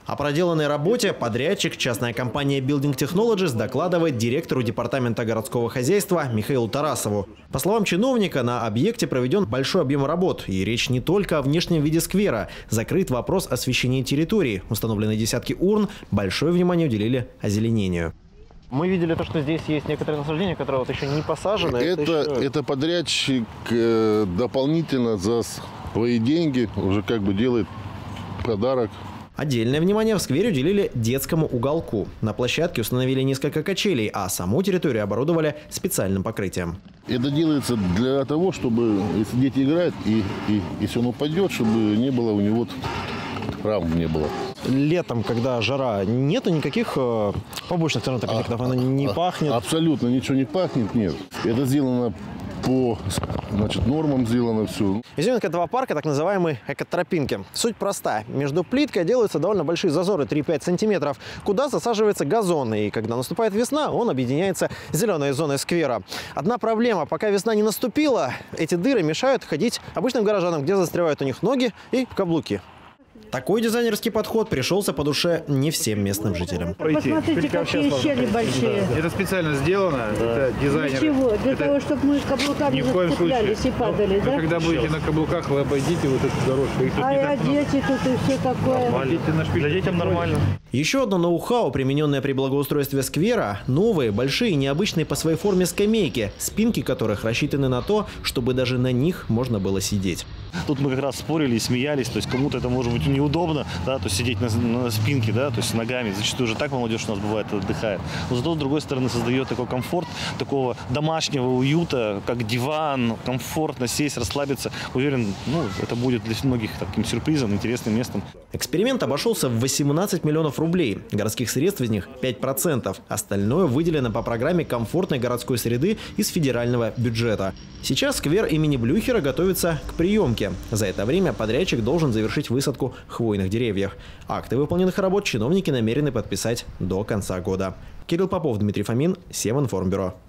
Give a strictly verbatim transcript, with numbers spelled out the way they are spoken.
О проделанной работе подрядчик, частная компания Building Technologies, докладывает директору департамента городского хозяйства Михаилу Тарасову. По словам чиновника, на объекте проведен большой объем работ. И речь не только о внешнем виде сквера. Закрыт вопрос освещения территории. Установлены десятки урн. Большое внимание уделили озеленению. Мы видели то, что здесь есть некоторые насаждения, которые вот еще не посажены. Это, это, еще... это подрядчик э, дополнительно за свои деньги уже как бы делает подарок. Отдельное внимание в сквере уделили детскому уголку. На площадке установили несколько качелей, а саму территорию оборудовали специальным покрытием. Это делается для того, чтобы, если дети играют, и, и если он упадет, чтобы не было у него травм не было. Летом, когда жара, нету никаких э, побочных эффектов, она не пахнет? Абсолютно ничего не пахнет, нет. Это сделано по, значит, нормам сделано все. Изюминка этого парка — так называемые экотропинки. Суть проста. Между плиткой делаются довольно большие зазоры, три-пять сантиметров, куда засаживается газон. И когда наступает весна, он объединяется с зеленой зоной сквера. Одна проблема. Пока весна не наступила, эти дыры мешают ходить обычным горожанам, где застревают у них ноги и каблуки. Такой дизайнерский подход пришелся по душе не всем местным жителям. Посмотрите, какие щели большие. Да. Это специально сделано, да. Это дизайнер. Для чего? Для это... того, чтобы мы каблуками зацеплялись и падали, вы, да? вы когда будете на каблуках, вы обойдите вот эту дорожку. Их тут а не а так дети много. тут и все такое. Для детям нормально. Еще одно ноу-хау, примененное при благоустройстве сквера – новые, большие, необычные по своей форме скамейки, спинки которых рассчитаны на то, чтобы даже на них можно было сидеть. Тут мы как раз спорили и смеялись, то есть кому-то это может быть неудобно, да, то есть сидеть на, на спинке, да, то есть ногами. Зачастую уже так молодежь у нас бывает отдыхает. Но зато, с другой стороны, создает такой комфорт, такого домашнего уюта, как диван, комфортно сесть, расслабиться. Уверен, ну, это будет для многих таким сюрпризом, интересным местом. Эксперимент обошелся в восемнадцать миллионов рублей. Городских средств из них пять процентов. Остальное выделено по программе комфортной городской среды из федерального бюджета. Сейчас сквер имени Блюхера готовится к приемке. За это время подрядчик должен завершить высадку хвойных деревьев. Акты выполненных работ чиновники намерены подписать до конца года. Кирилл Попов, Дмитрий Фомин, Севинформбюро.